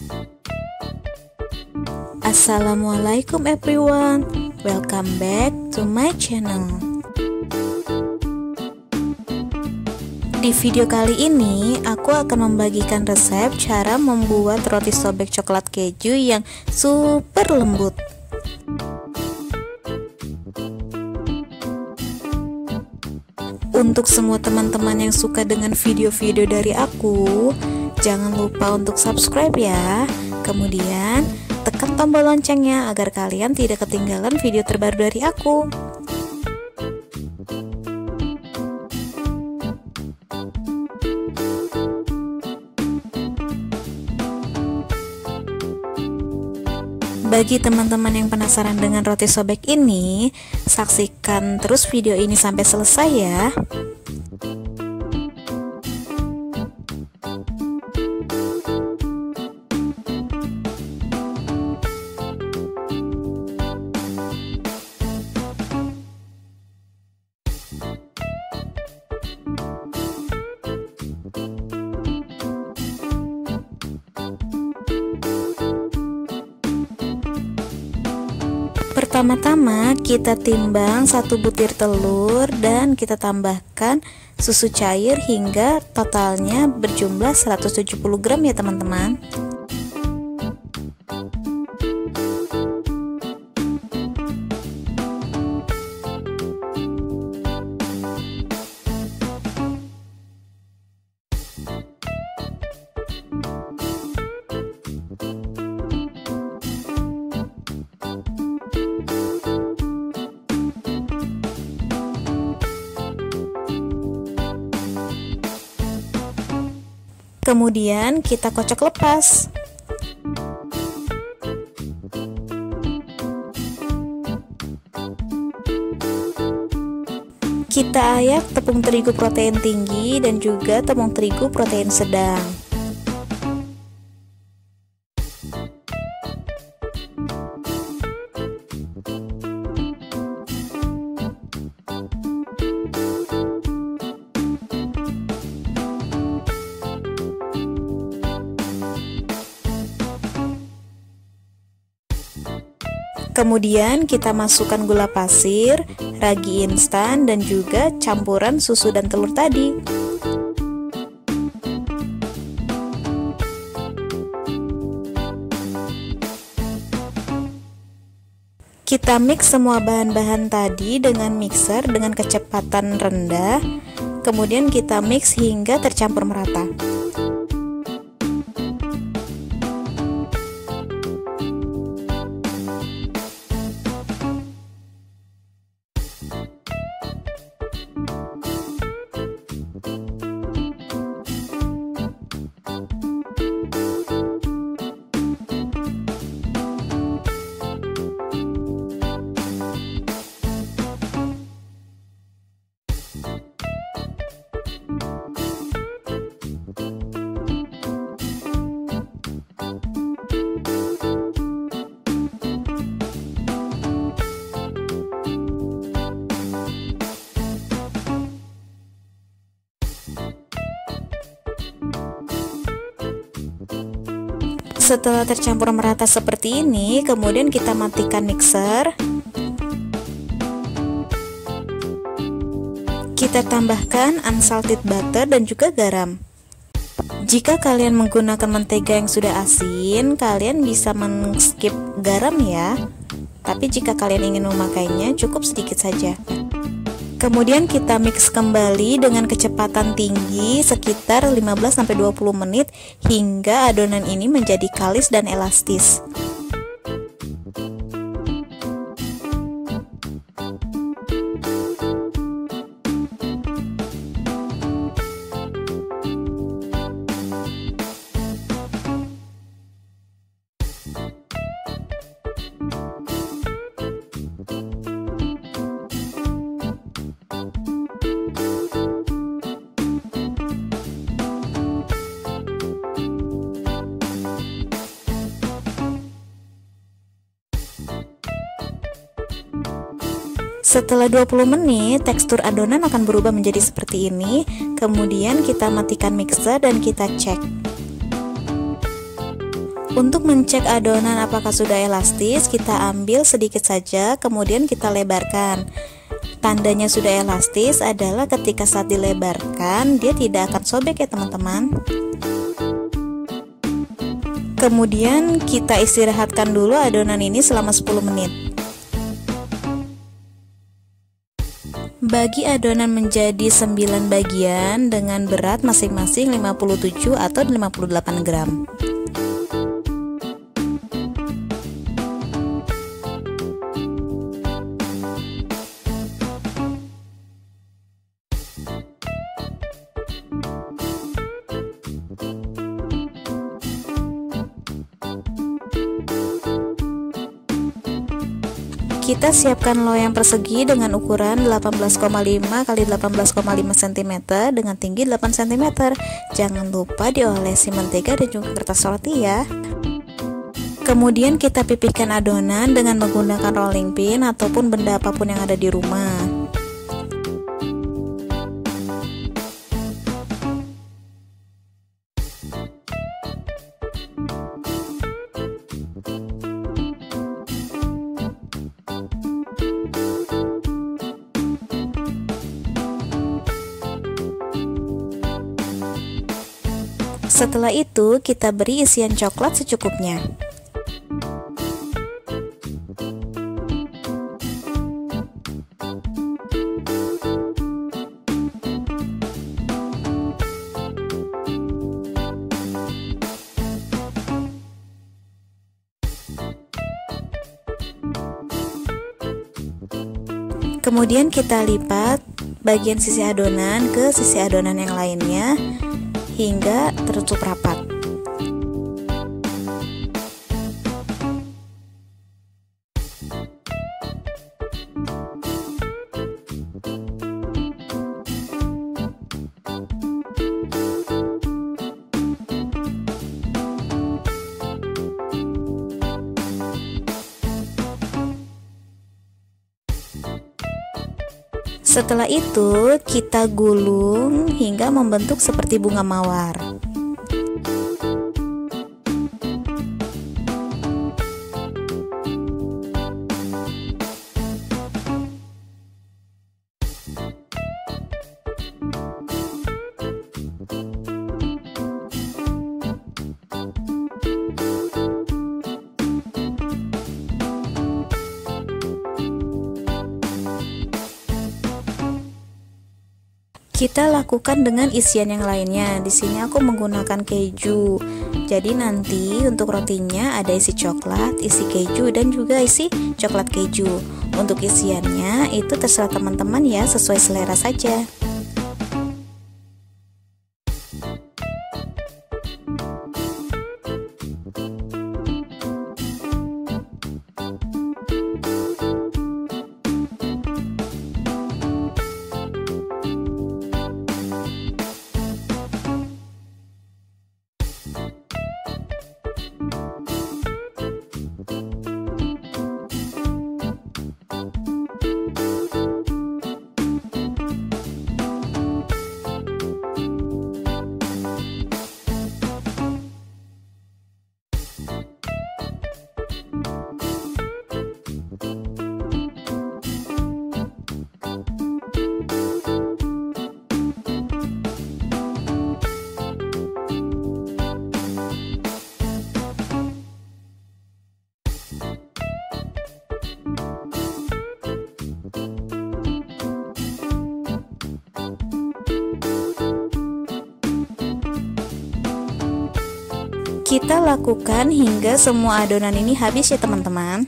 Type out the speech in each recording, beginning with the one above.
Assalamualaikum everyone, welcome back to my channel. Di video kali ini aku akan membagikan resep cara membuat roti sobek coklat keju yang super lembut. Untuk semua teman-teman yang suka dengan video-video dari aku, jangan lupa untuk subscribe ya. Kemudian tekan tombol loncengnya agar kalian tidak ketinggalan video terbaru dari aku. Bagi teman-teman yang penasaran dengan roti sobek ini, saksikan terus video ini sampai selesai ya. Pertama-tama kita timbang 1 butir telur dan kita tambahkan susu cair hingga totalnya berjumlah 170 gram ya teman-teman. Kemudian kita kocok lepas. Kita ayak tepung terigu protein tinggi dan juga tepung terigu protein sedang. Kemudian kita masukkan gula pasir, ragi instan, dan juga campuran susu dan telur tadi. Kita mix semua bahan-bahan tadi dengan mixer dengan kecepatan rendah. Kemudian kita mix hingga tercampur merata. Setelah tercampur merata seperti ini, kemudian kita matikan mixer. Kita tambahkan unsalted butter dan juga garam. Jika kalian menggunakan mentega yang sudah asin, kalian bisa men-skip garam ya. Tapi jika kalian ingin memakainya, cukup sedikit saja. Kemudian kita mix kembali dengan kecepatan tinggi sekitar 15-20 menit hingga adonan ini menjadi kalis dan elastis. Setelah 20 menit, tekstur adonan akan berubah menjadi seperti ini. Kemudian kita matikan mixer dan kita cek. Untuk mencek adonan apakah sudah elastis, kita ambil sedikit saja, kemudian kita lebarkan. Tandanya sudah elastis adalah ketika saat dilebarkan, dia tidak akan sobek ya teman-teman. Kemudian kita istirahatkan dulu adonan ini selama 10 menit. Bagi adonan menjadi 9 bagian dengan berat masing-masing 57 atau 58 gram. Kita siapkan loyang persegi dengan ukuran 18,5 x 18,5 cm dengan tinggi 8 cm. Jangan lupa diolesi mentega dan juga kertas roti ya. Kemudian kita pipihkan adonan dengan menggunakan rolling pin ataupun benda apapun yang ada di rumah. Setelah itu, kita beri isian coklat secukupnya. Kemudian kita lipat bagian sisi adonan ke sisi adonan yang lainnya hingga tertutup rapat. Setelah itu, kita gulung hingga membentuk seperti bunga mawar. Kita lakukan dengan isian yang lainnya. Di sini aku menggunakan keju. Jadi nanti untuk rotinya ada isi coklat, isi keju dan juga isi coklat keju. Untuk isiannya itu terserah teman-teman ya, sesuai selera saja. Kita lakukan hingga semua adonan ini habis ya teman-teman.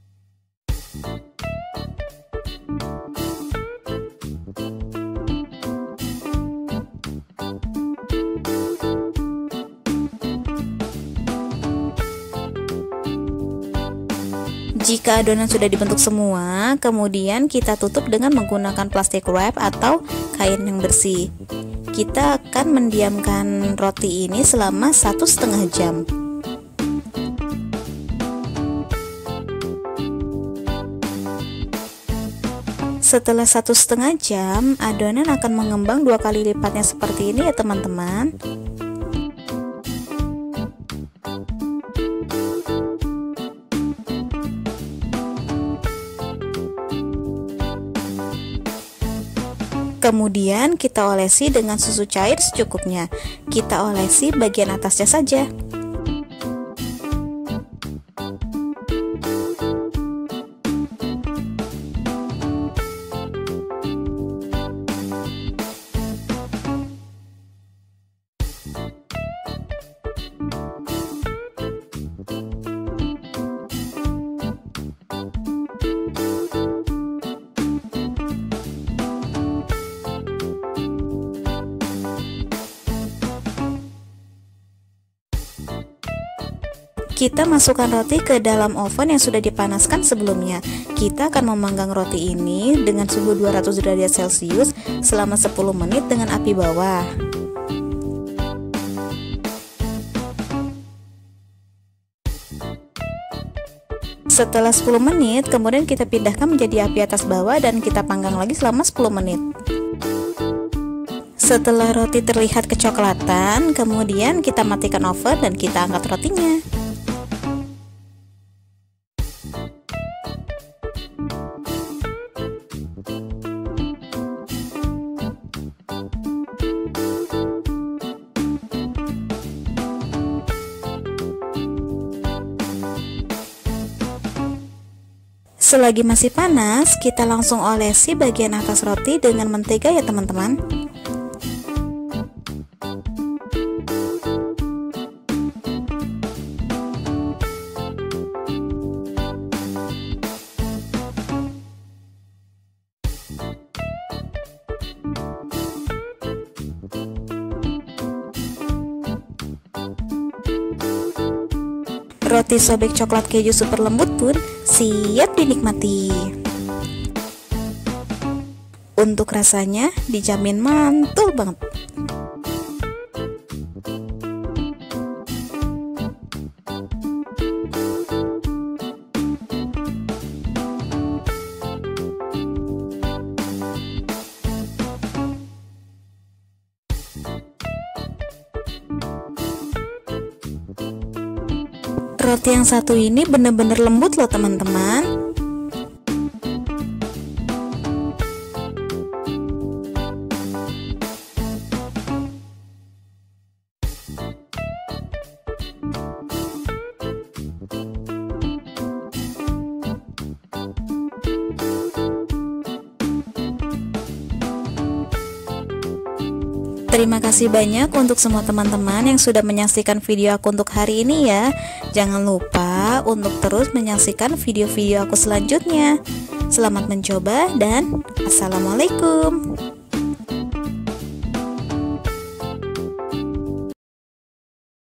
Jika adonan sudah dibentuk semua, kemudian kita tutup dengan menggunakan plastik wrap atau kain yang bersih. Kita akan mendiamkan roti ini selama 1,5 jam. Setelah 1,5 jam, adonan akan mengembang 2 kali lipatnya seperti ini ya teman-teman. Kemudian kita olesi dengan susu cair secukupnya. Kita olesi bagian atasnya saja. Kita masukkan roti ke dalam oven yang sudah dipanaskan sebelumnya. Kita akan memanggang roti ini dengan suhu 200 derajat Celcius selama 10 menit dengan api bawah. Setelah 10 menit, kemudian kita pindahkan menjadi api atas bawah dan kita panggang lagi selama 10 menit. Setelah roti terlihat kecoklatan, kemudian kita matikan oven dan kita angkat rotinya. Selagi masih panas, kita langsung olesi bagian atas roti dengan mentega ya teman-teman. Roti sobek coklat keju super lembut pun siap dinikmati. Untuk rasanya dijamin mantul banget. Roti yang satu ini bener-bener lembut loh teman-teman. Terima kasih banyak untuk semua teman-teman yang sudah menyaksikan video aku untuk hari ini ya. Jangan lupa untuk terus menyaksikan video-video aku selanjutnya. Selamat mencoba dan assalamualaikum.